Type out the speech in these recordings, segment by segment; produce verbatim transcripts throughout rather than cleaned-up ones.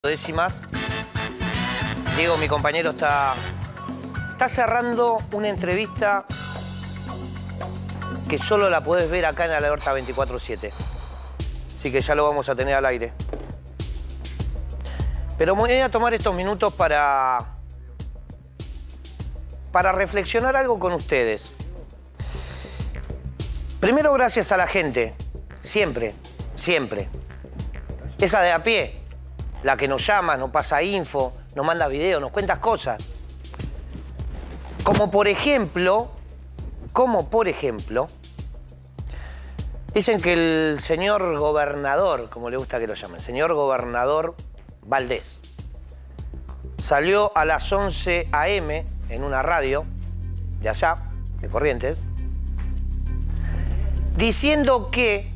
Décimas. Diego, mi compañero, está, está cerrando una entrevista que solo la podés ver acá en Alerta veinticuatro siete. Así que ya lo vamos a tener al aire. Pero voy a tomar estos minutos para, para reflexionar algo con ustedes. Primero, gracias a la gente. Siempre, siempre. Esa de a pie. La que nos llama, nos pasa info, nos manda videos, nos cuenta cosas. Como por ejemplo, como por ejemplo, dicen que el señor gobernador, como le gusta que lo llamen, señor gobernador Valdés, salió a las once a eme en una radio de allá, de Corrientes, diciendo que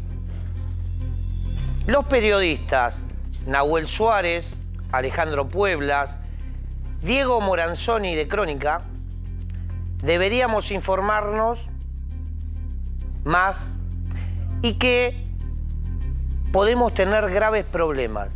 los periodistas Nahuel Suárez, Alejandro Pueblas, Diego Moranzoni de Crónica, deberíamos informarnos más y que podemos tener graves problemas.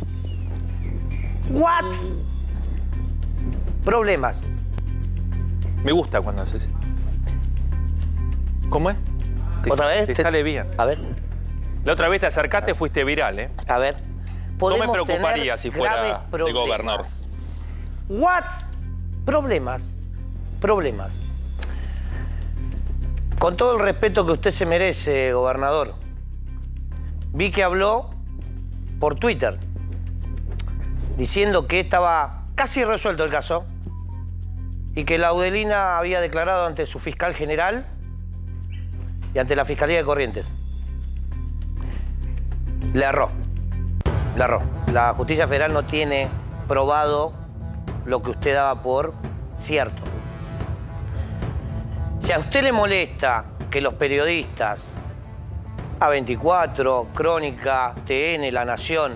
¿What? Problemas. Me gusta cuando haces. ¿Cómo es? Te, ¿Otra vez? Te, te sale bien. A ver. La otra vez te acercaste, fuiste viral, ¿eh? A ver. No me preocuparía si fuera de gobernador. ¿What? Problemas. Problemas. Con todo el respeto que usted se merece, gobernador, vi que habló por Twitter diciendo que estaba casi resuelto el caso y que Laudelina había declarado ante su fiscal general y ante la Fiscalía de Corrientes. Le erró. Le erró. La justicia federal no tiene probado lo que usted daba por cierto. Si a usted le molesta que los periodistas A veinticuatro, Crónica, T N, La Nación,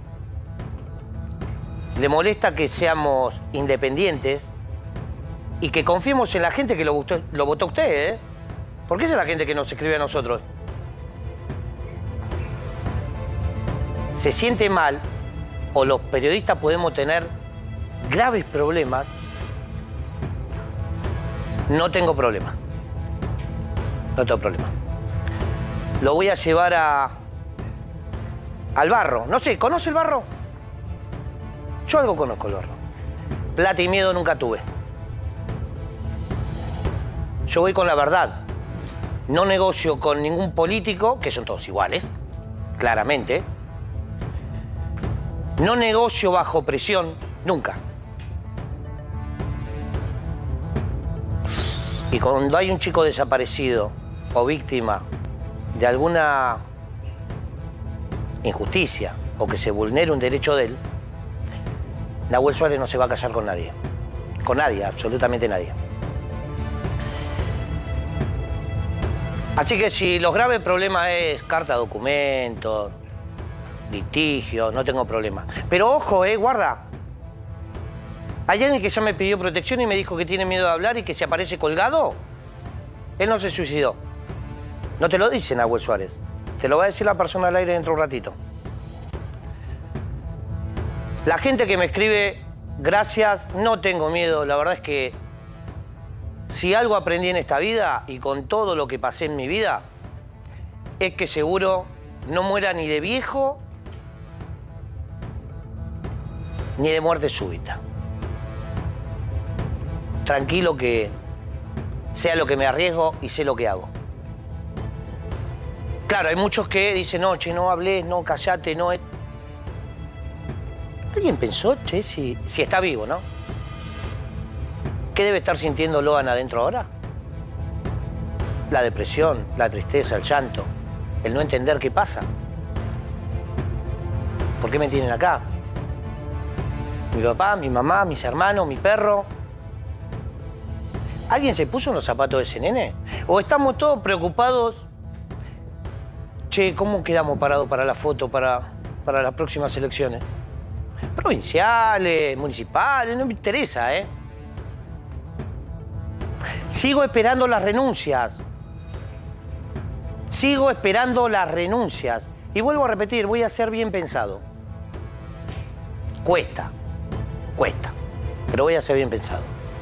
le molesta que seamos independientes y que confiemos en la gente que lo votó, lo votó usted, ¿eh? Porque esa es la gente que nos escribe a nosotros. Se siente mal, o los periodistas podemos tener graves problemas, no tengo problema. No tengo problema. Lo voy a llevar a al barro. No sé, ¿conoce el barro? Yo algo conozco el barro. Plata y miedo nunca tuve. Yo voy con la verdad. No negocio con ningún político, que son todos iguales, claramente. No negocio bajo presión, nunca. Y cuando hay un chico desaparecido o víctima de alguna injusticia o que se vulnere un derecho de él, Nahuel Suárez no se va a casar con nadie. Con nadie, absolutamente nadie. Así que si los graves problemas es carta, documentos, litigio, no tengo problema. Pero ojo, eh, guarda. Hay alguien que ya me pidió protección y me dijo que tiene miedo de hablar y que se aparece colgado. Él no se suicidó. No te lo dice Nahuel Suárez. Te lo va a decir la persona al aire dentro de un ratito. La gente que me escribe, gracias, no tengo miedo. La verdad es que si algo aprendí en esta vida y con todo lo que pasé en mi vida, es que seguro no muera ni de viejo ni de muerte súbita. Tranquilo que sea lo que me arriesgo y sé lo que hago. Claro, hay muchos que dicen, no, che, no hables, no, callate, no... ¿Alguien pensó, che, si, si está vivo, no? ¿Qué debe estar sintiendo Loan adentro ahora? La depresión, la tristeza, el llanto, el no entender qué pasa. ¿Por qué me tienen acá? Mi papá, mi mamá, mis hermanos, mi perro. ¿Alguien se puso en los zapatos de ese nene? ¿O estamos todos preocupados? Che, ¿cómo quedamos parados para la foto para, para las próximas elecciones? Provinciales, municipales, no me interesa, ¿eh? Sigo esperando las renuncias. Sigo esperando las renuncias. Y vuelvo a repetir, voy a ser bien pensado. Cuesta, cuesta, pero voy a ser bien pensado.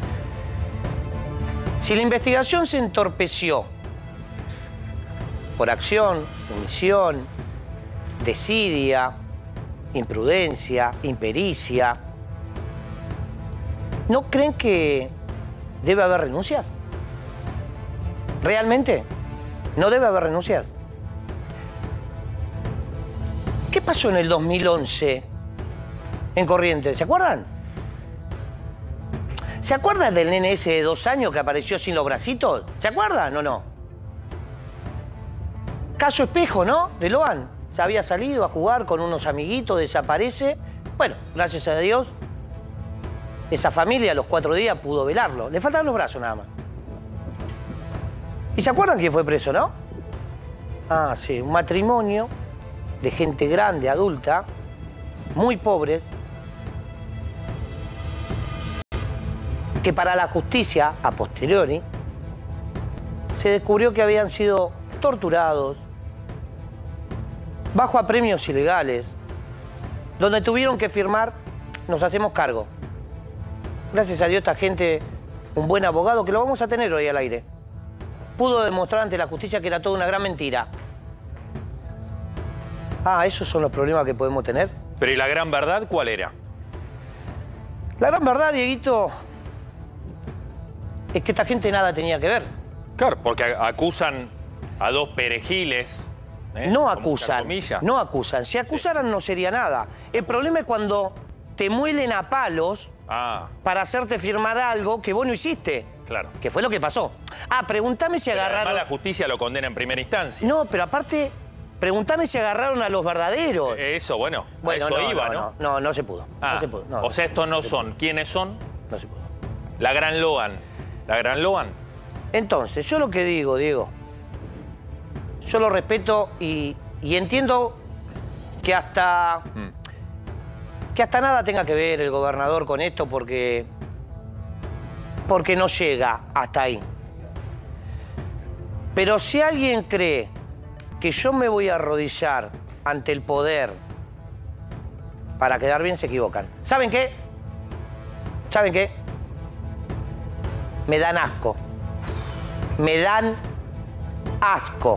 Si la investigación se entorpeció por acción, omisión, desidia, imprudencia, impericia, ¿no creen que debe haber renuncias? ¿Realmente? ¿No debe haber renuncias? ¿Qué pasó en el dos mil once en Corrientes? ¿Se acuerdan? ¿Se acuerdan del nene ese de dos años que apareció sin los bracitos? ¿Se acuerdan o no? Caso Espejo, ¿no? De Loan. Se había salido a jugar con unos amiguitos, desaparece. Bueno, gracias a Dios, esa familia a los cuatro días pudo velarlo. Le faltaban los brazos nada más. ¿Y se acuerdan quién fue preso, no? Ah, sí, un matrimonio de gente grande, adulta, muy pobres, que para la justicia, a posteriori, se descubrió que habían sido torturados, bajo apremios ilegales, donde tuvieron que firmar, nos hacemos cargo. Gracias a Dios esta gente, un buen abogado, que lo vamos a tener hoy al aire, pudo demostrar ante la justicia que era toda una gran mentira. Ah, esos son los problemas que podemos tener. Pero ¿y la gran verdad cuál era? La gran verdad, Dieguito, es que esta gente nada tenía que ver. Claro, porque acusan a dos perejiles. ¿eh? No acusan, no acusan. Si acusaran no sería nada. El problema es cuando te muelen a palos ah. para hacerte firmar algo que vos no hiciste. Claro. Que fue lo que pasó. Ah, pregúntame si pero agarraron... además la justicia lo condena en primera instancia. No, pero aparte, pregúntame si agarraron a los verdaderos. Eso, bueno, bueno eso no, iba, no, ¿no? No, no, no se pudo. Ah, no se pudo no, o sea, estos no, no son. Pudo. ¿Quiénes son? No se pudo. La Gran Loan. ¿La Gran Loan? Entonces, yo lo que digo, Diego, yo lo respeto y, y entiendo que hasta... Mm. que hasta nada tenga que ver el gobernador con esto porque... porque no llega hasta ahí. Pero si alguien cree que yo me voy a arrodillar ante el poder para quedar bien, se equivocan. ¿Saben qué? ¿Saben qué? Me dan asco. Me dan asco.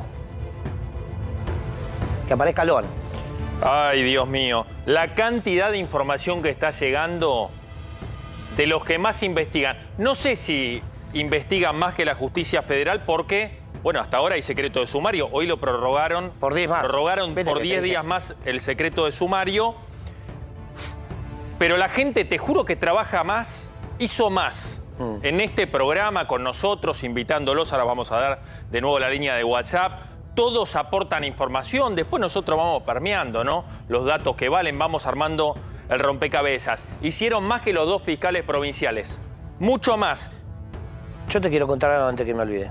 Que aparezca Loan. Ay, Dios mío. La cantidad de información que está llegando de los que más investigan. No sé si investigan más que la justicia federal porque, bueno, hasta ahora hay secreto de sumario. Hoy lo prorrogaron. Por diez más. Prorrogaron Vete, por diez días más el secreto de sumario. Pero la gente, te juro que trabaja más, hizo más. Mm. En este programa con nosotros, invitándolos, ahora vamos a dar de nuevo la línea de WhatsApp. Todos aportan información, después nosotros vamos permeando, ¿no? Los datos que valen, vamos armando el rompecabezas. Hicieron más que los dos fiscales provinciales, mucho más. Yo te quiero contar algo antes que me olvide.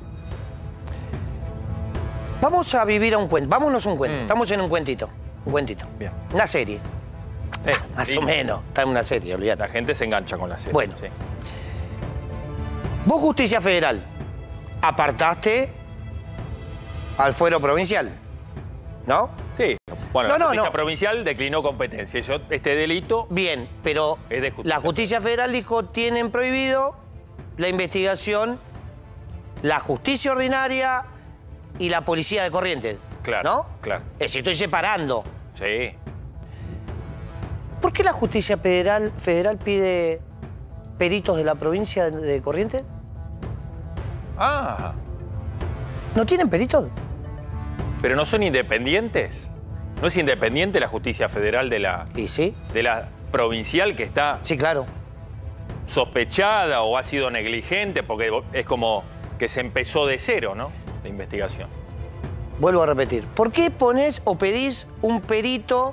Vamos a vivir a un cuento, vámonos a un cuento, mm. estamos en un cuentito, un cuentito. Bien. Una serie. Eh, ah, más sí. o menos, está en una serie, olvídate. La gente se engancha con la serie. Bueno, sí. Vos, Justicia Federal, apartaste al fuero provincial, ¿no? Sí. Bueno, no, la no, justicia no. provincial declinó competencia. Eso, este delito... Bien, pero es de justicia la justicia federal dijo, tienen prohibido la investigación, la justicia ordinaria y la policía de Corrientes. Claro, ¿no? claro. Es decir, estoy separando. Sí. ¿Por qué la justicia federal, federal pide peritos de la provincia de Corrientes? Ah. ¿No tienen peritos? ¿Pero no son independientes? ¿No es independiente la justicia federal de la, ¿Y sí? de la provincial que está sí, claro. sospechada o ha sido negligente? Porque es como que se empezó de cero, ¿no? La investigación. Vuelvo a repetir. ¿Por qué ponés o pedís un perito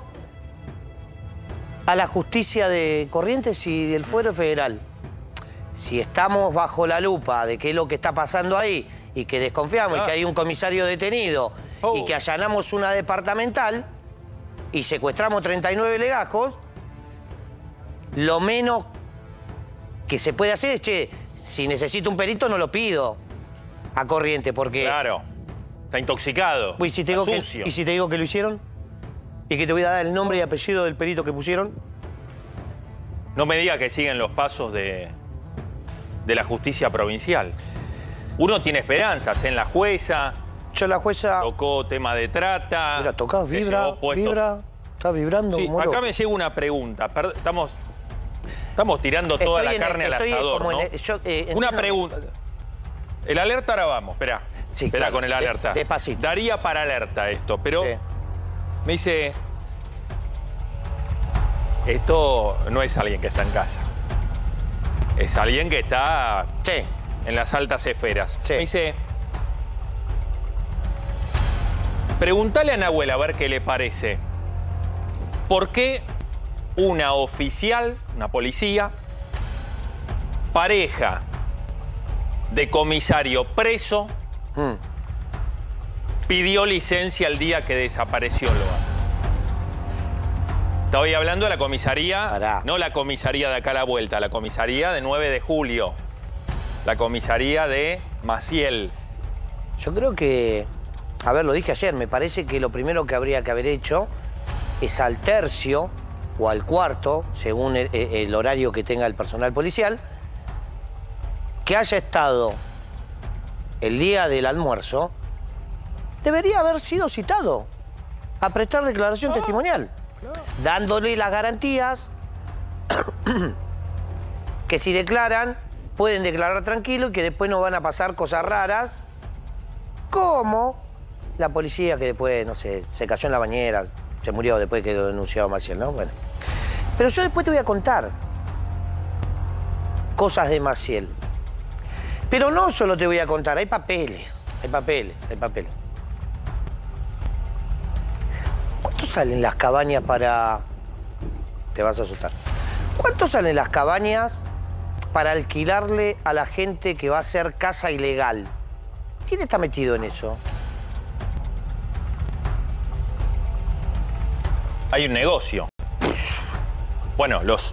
a la justicia de Corrientes y del fuero federal? Si estamos bajo la lupa de qué es lo que está pasando ahí y que desconfiamos ah. y que hay un comisario detenido oh. y que allanamos una departamental y secuestramos treinta y nueve legajos, lo menos que se puede hacer es, che, si necesito un perito no lo pido a Corrientes porque... Claro, está intoxicado, ¿Y si te digo está que, sucio. ¿Y si te digo que lo hicieron? ¿Y que te voy a dar el nombre y apellido del perito que pusieron? No me diga que siguen los pasos de, de la justicia provincial. Uno tiene esperanzas en la jueza. Yo la jueza... Tocó tema de trata. Mira, tocó, vibra, vibra, está vibrando. Sí, como acá loco. me llega una pregunta. Perd- Estamos, estamos tirando toda Estoy la en- carne al estoy asador, como ¿no? en el- yo, eh, Una entiendo- pregunta. El alerta ahora vamos, espera. Sí, espera claro, con el de- alerta. despacito. Daría para alerta esto, pero Sí. me dice... Esto no es alguien que está en casa. Es alguien que está Sí. en las altas esferas. Sí. Me dice... Preguntale a Nahuel a ver qué le parece. ¿Por qué una oficial, una policía, pareja de comisario preso, Mm. pidió licencia el día que desapareció Loan? Estoy hablando de la comisaría, Pará. no la comisaría de acá a la vuelta, la comisaría de nueve de julio, la comisaría de Maciel. Yo creo que, a ver, lo dije ayer, me parece que lo primero que habría que haber hecho es al tercio o al cuarto, según el, el horario que tenga el personal policial, que haya estado el día del almuerzo, debería haber sido citado a prestar declaración testimonial, dándole las garantías que si declaran, pueden declarar tranquilo y que después no van a pasar cosas raras, como la policía que después, no sé, se cayó en la bañera, se murió después que lo denunciado Maciel, ¿no? Bueno. Pero yo después te voy a contar cosas de Maciel. Pero no solo te voy a contar, hay papeles, hay papeles, hay papeles. ¿Cuánto salen las cabañas para...? Te vas a asustar. ¿Cuánto salen las cabañas para alquilarle a la gente que va a hacer casa ilegal? ¿Quién está metido en eso? Hay un negocio. Bueno, los,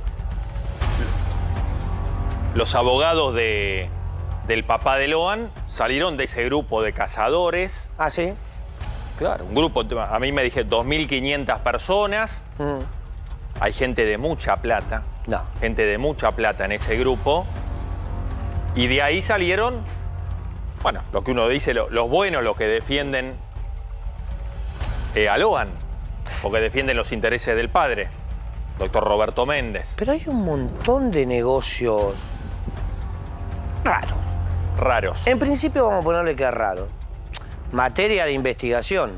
los abogados de, del papá de Loan salieron de ese grupo de cazadores. ¿Ah, sí? Claro, un grupo, a mí me dije dos mil quinientas personas. Mm. Hay gente de mucha plata. No. Gente de mucha plata en ese grupo. Y de ahí salieron, bueno, lo que uno dice, lo- los buenos, los que defienden eh, a Loan, porque defienden los intereses del padre, doctor Roberto Méndez. Pero hay un montón de negocios raros. Raros. En principio vamos a ponerle que es raro. Materia de investigación.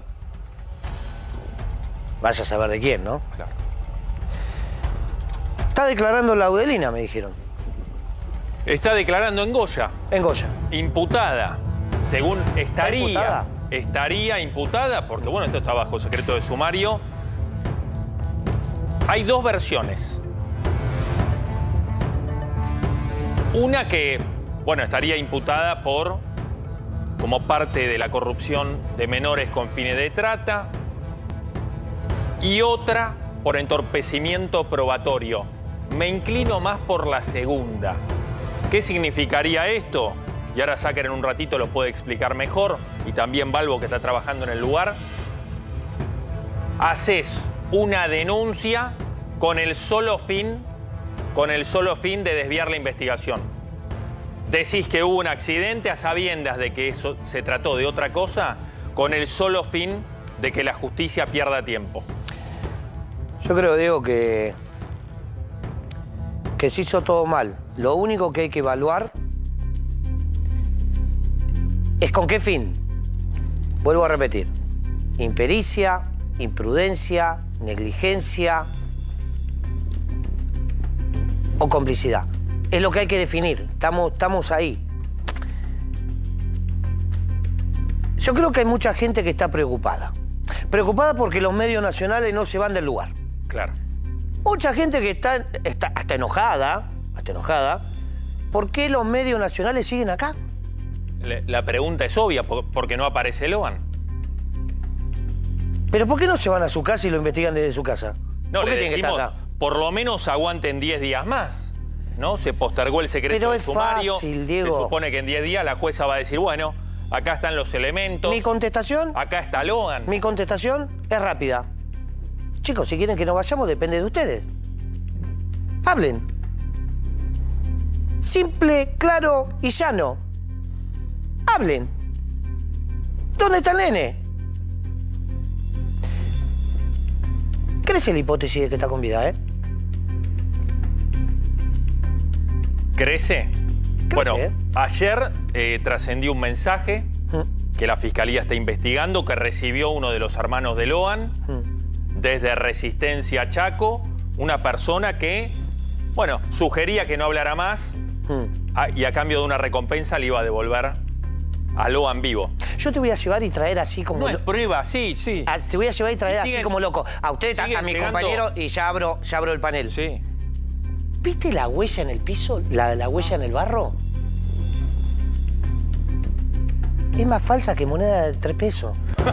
Vaya a saber de quién, ¿no? Claro. Está declarando Laudelina, me dijeron. Está declarando en Goya, En Goya. imputada, según estaría, imputada? estaría imputada, porque bueno, esto está bajo secreto de sumario. Hay dos versiones. Una que, bueno, estaría imputada por, como parte de la corrupción de menores con fines de trata, y otra por entorpecimiento probatorio. Me inclino más por la segunda. ¿Qué significaría esto? Y ahora Sácer en un ratito lo puede explicar mejor, y también Balbo, que está trabajando en el lugar. Haces una denuncia con el solo fin, con el solo fin de desviar la investigación. Decís que hubo un accidente a sabiendas de que eso se trató de otra cosa, con el solo fin de que la justicia pierda tiempo. Yo creo, Diego, que, que se hizo todo mal. Lo único que hay que evaluar es con qué fin. Vuelvo a repetir. Impericia, imprudencia, negligencia o complicidad. Es lo que hay que definir. Estamos, estamos ahí. Yo creo que hay mucha gente que está preocupada. Preocupada porque los medios nacionales no se van del lugar. Claro. Mucha gente que está, está hasta enojada, hasta enojada, ¿por qué los medios nacionales siguen acá? Le- La pregunta es obvia, ¿por por qué no aparece Loan? ¿Pero por qué no se van a su casa y lo investigan desde su casa? No, ¿Por le qué tiene que decimos, estar acá? por lo menos aguanten diez días más, ¿no? Se postergó el secreto Pero del es sumario. fácil, Diego. Se supone que en diez días la jueza va a decir, bueno, acá están los elementos, Mi contestación, acá está Loan. mi contestación es rápida. Chicos, si quieren que nos vayamos, depende de ustedes. Hablen. Simple, claro y llano. Hablen. ¿Dónde está el nene? Crece la hipótesis de que está con vida, ¿eh? ¿Crece? Crece, Bueno, ¿eh? ayer eh, trascendió un mensaje Mm. que la Fiscalía está investigando, que recibió uno de los hermanos de Loan, Mm. desde Resistencia Chaco, una persona que, bueno, sugería que no hablara más Mm. a- y a cambio de una recompensa le iba a devolver a Loan vivo. Yo te voy a llevar y traer así como... No es lo- prueba, sí, sí. Ah, te voy a llevar y traer Y así siguen- como loco. A usted, a, siguen a mi llegando- compañero, y ya abro, ya abro el panel. Sí. ¿Viste la huella en el piso? ¿La, la huella en el barro? Es más falsa que moneda de tres pesos.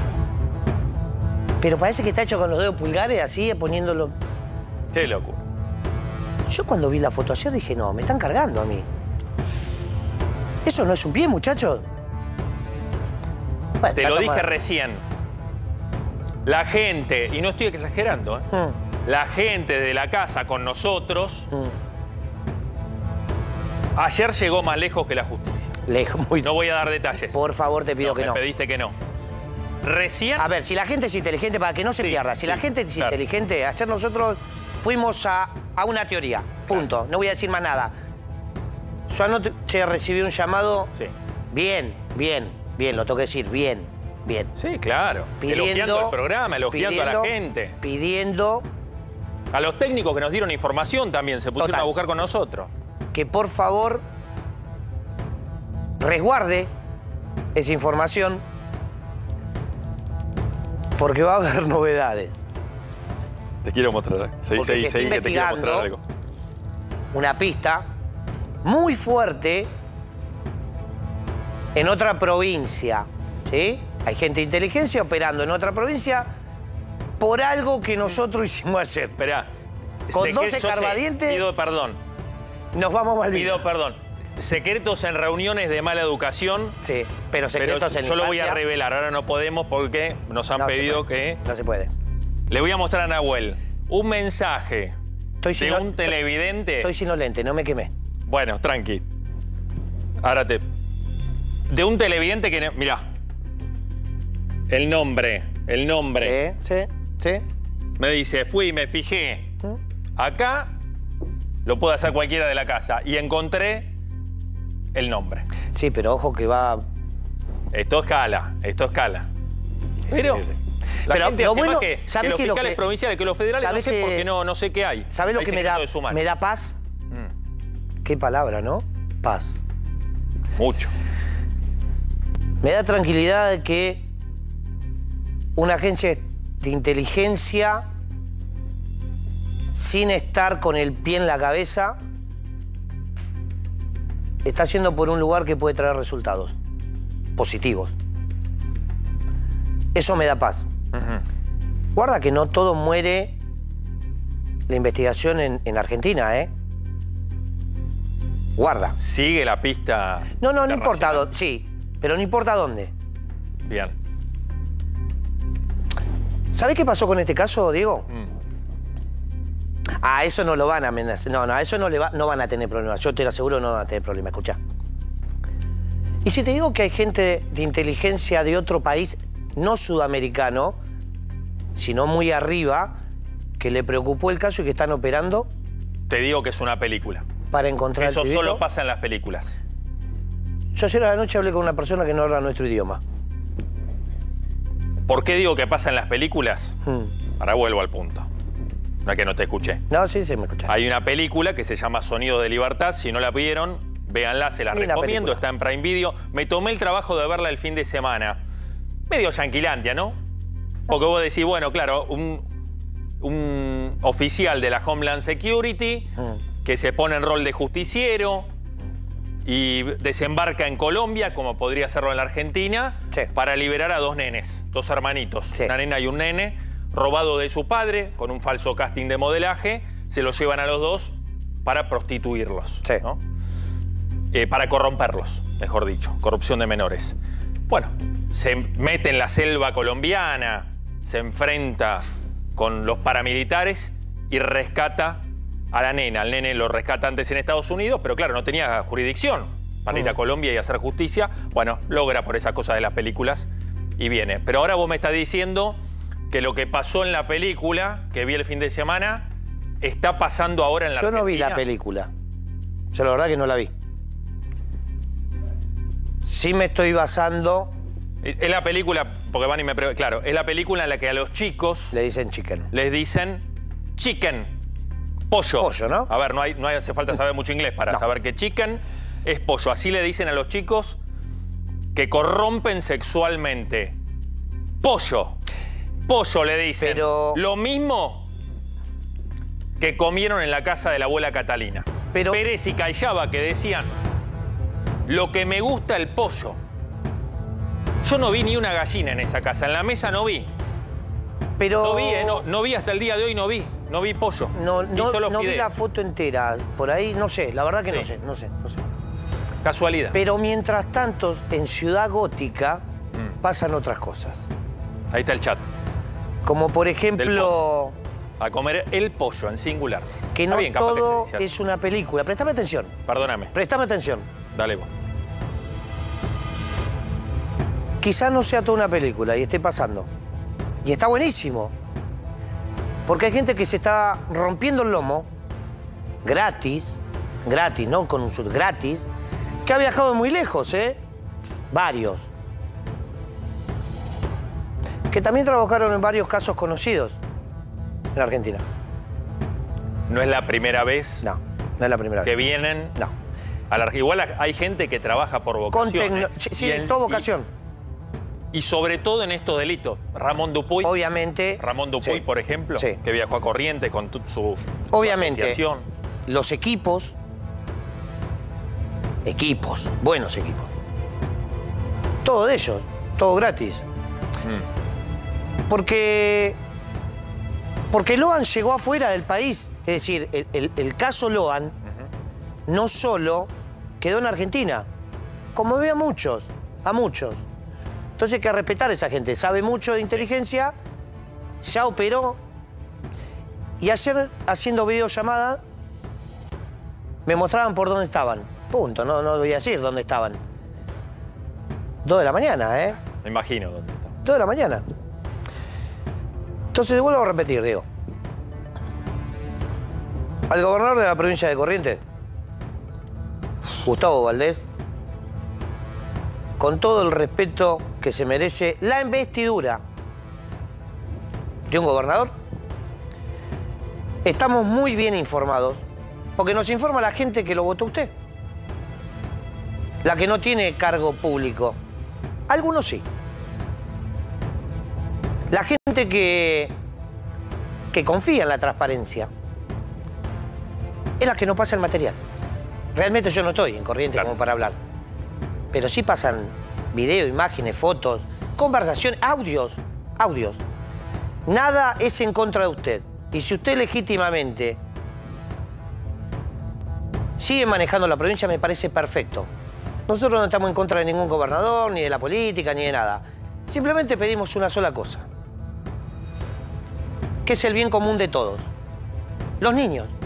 Pero parece que está hecho con los dedos pulgares, así, poniéndolo... Qué locura. Yo cuando vi la foto ayer dije, no, me están cargando a mí. ¿Eso no es un pie, muchachos? Bueno, Te está lo dije tomado. recién. La gente, y no estoy exagerando, ¿eh? Mm, la gente de la casa con nosotros, mm. ayer llegó más lejos que la justicia. Lejos, muy... No voy a dar detalles. Por favor, te pido No, que me no. pediste que no. Recién... A ver, si la gente es inteligente, para que no se Sí, pierda, si sí, la gente es claro. inteligente, ayer nosotros fuimos a, a una teoría, punto, no voy a decir más nada. Yo anoche che, recibí un llamado, Sí. bien, bien, bien, lo tengo que decir, bien, bien. Sí, claro. Pidiendo, elogiando el programa, elogiando a la pidiendo- gente. Pidiendo A los técnicos que nos dieron información también se pusieron Total. a buscar con nosotros. que por favor resguarde esa información porque va a haber novedades. Te quiero mostrar. Seguí, Porque seguí, se está seguí, que te quiero mostrar algo. investigando una pista muy fuerte en otra provincia, ¿sí? Hay gente de inteligencia operando en otra provincia por algo que nosotros hicimos ayer. Esperá. Con Secre- doce yo sé, carbadientes- Pido perdón. Nos vamos mal Pido perdón. Secretos en reuniones de mala educación. Sí, pero Pero secretos en yo lo voy a infancia, revelar. Ahora no podemos porque nos han no se pedido puede, que... No se puede. Le voy a mostrar a Nahuel un mensaje Estoy de sin, un televidente. estoy sin lente, no me quemé. Bueno, tranqui. Ahora te... De un televidente que... Mirá. El nombre. El nombre. Sí, sí, sí. Me dice, fui y me fijé. ¿Mm? Acá lo puede hacer cualquiera de la casa. Y encontré el nombre. Sí, pero ojo que va... Esto escala. Esto escala. Pero... Sí, sí. La Pero gente lo hace bueno, más que, ¿sabes que los qué lo fiscales que- provinciales, que los federales, no ¿sabes sé qué- porque no, no sé qué hay. ¿Sabes lo Hay que me secreto da, de sumario. me da paz? Mm, Qué palabra, ¿no? Paz. mucho. Me da tranquilidad de que una agencia de inteligencia, sin estar con el pie en la cabeza, está yendo por un lugar que puede traer resultados positivos. Eso me da paz. Ujú. Guarda que no todo muere la investigación en, en Argentina, ¿eh? Guarda. Sigue la pista. No, no, no internacional. importa dónde, sí, pero no importa dónde. Bien. ¿Sabés qué pasó con este caso, Diego? Mm. Ah, eso no lo van a amenazar. No, no, a eso no, le va, no van a tener problemas. Yo te lo aseguro, no van a tener problemas. Escuchá. Y si te digo que hay gente de inteligencia de otro país, no sudamericano, sino muy arriba, que le preocupó el caso y que están operando Te digo que es una película. para encontrar Eso el pibito? solo pasa en las películas. Yo ayer a la noche hablé con una persona que no habla nuestro idioma. ¿Por qué digo que pasa en las películas? Hmm. Ahora vuelvo al punto. No es que no te escuché. No, sí, sí, me escuchás. Hay una película que se llama Sonido de Libertad. Si no la vieron, véanla, se la Linda recomiendo. película. Está en Prime Video. Me tomé el trabajo de verla el fin de semana. Medio yanquilandia, ¿no? Porque vos decís, bueno, claro, un, un oficial de la Homeland Security Hmm. que se pone en rol de justiciero y desembarca en Colombia, como podría hacerlo en la Argentina, Sí. para liberar a dos nenes, dos hermanitos, Sí. una nena y un nene, robado de su padre, con un falso casting de modelaje, se los llevan a los dos para prostituirlos, Sí. ¿no? Eh, para corromperlos, mejor dicho, corrupción de menores. Bueno, se mete en la selva colombiana, se enfrenta con los paramilitares y rescata a la nena. Al nene lo rescata antes en Estados Unidos, pero claro, no tenía jurisdicción para ir a Colombia y hacer justicia. Bueno, logra por esa cosa de las películas y viene. Pero ahora vos me estás diciendo que lo que pasó en la película, que vi el fin de semana, está pasando ahora en la Yo Argentina. no vi la película. Yo la verdad que no la vi. Sí me estoy basando... Es la película, porque van y me preguntan, claro, es la película en la que a los chicos... Le dicen chicken. Les dicen chicken, pollo. Pollo, ¿no? A ver, no, hay, no hay, hace falta saber mucho inglés para no. saber que chicken es pollo. Así le dicen a los chicos que corrompen sexualmente. Pollo. Pollo le dicen. Pero... Lo mismo que comieron en la casa de la abuela Catalina. Pero... Pérez y Callaba que decían, lo que me gusta el pollo. Yo no vi ni una gallina en esa casa, en la mesa no vi. Pero... No vi, eh, no, no vi hasta el día de hoy, no vi. No vi pollo. No, vi no, solo no vi fideos. la foto entera. Por ahí, no sé, la verdad que Sí. no sé, no sé, no sé. Casualidad. Pero mientras tanto, en Ciudad Gótica Mm. pasan otras cosas. Ahí está el chat. Como por ejemplo, A comer el pollo en singular. que Está no bien, capaz que todo se dice así. es una película. Préstame atención, Perdóname. préstame atención. Dale vos. Quizás no sea toda una película y esté pasando. Y está buenísimo. Porque hay gente que se está rompiendo el lomo, gratis, gratis, no con un sur, gratis, que ha viajado muy lejos, ¿eh? Varios. Que también trabajaron en varios casos conocidos en Argentina. No es la primera vez No, no es la primera que vez. vienen No. a la... Igual hay gente que trabaja por Con vocación. tecno... ¿eh? Sí, sí, Y en- todo vocación. Y, y sobre todo en estos delitos. Ramón Dupuy. Obviamente. Ramón Dupuy, sí, por ejemplo, sí. que viajó a Corrientes con tu- su, su Obviamente. asociación. Los equipos, equipos, buenos equipos. Todo de ellos, todo gratis. Mm. Porque, porque Loan llegó afuera del país. Es decir, el, el- el caso Loan Ujú. no solo quedó en Argentina, como ve a muchos, a muchos. Entonces hay que respetar a esa gente. Sabe mucho de inteligencia, ya operó. Y ayer, haciendo videollamadas, me mostraban por dónde estaban. Punto, no, no voy a decir dónde estaban. Dos de la mañana, ¿eh? Me imagino dónde está. Dos de la mañana. Entonces, vuelvo a repetir, digo. Al gobernador de la provincia de Corrientes, Gustavo Valdés, con todo el respeto que se merece la investidura de un gobernador, estamos muy bien informados, porque nos informa la gente que lo votó usted. La que no tiene cargo público. Algunos sí. La gente que, que confía en la transparencia es la que no pasa el material. Realmente yo no estoy en Corrientes Claro. como para hablar. Pero sí pasan video, imágenes, fotos, conversaciones, audios, audios. Nada es en contra de usted. Y si usted legítimamente sigue manejando la provincia, me parece perfecto. Nosotros no estamos en contra de ningún gobernador, ni de la política, ni de nada. Simplemente pedimos una sola cosa, que es el bien común de todos. Los niños.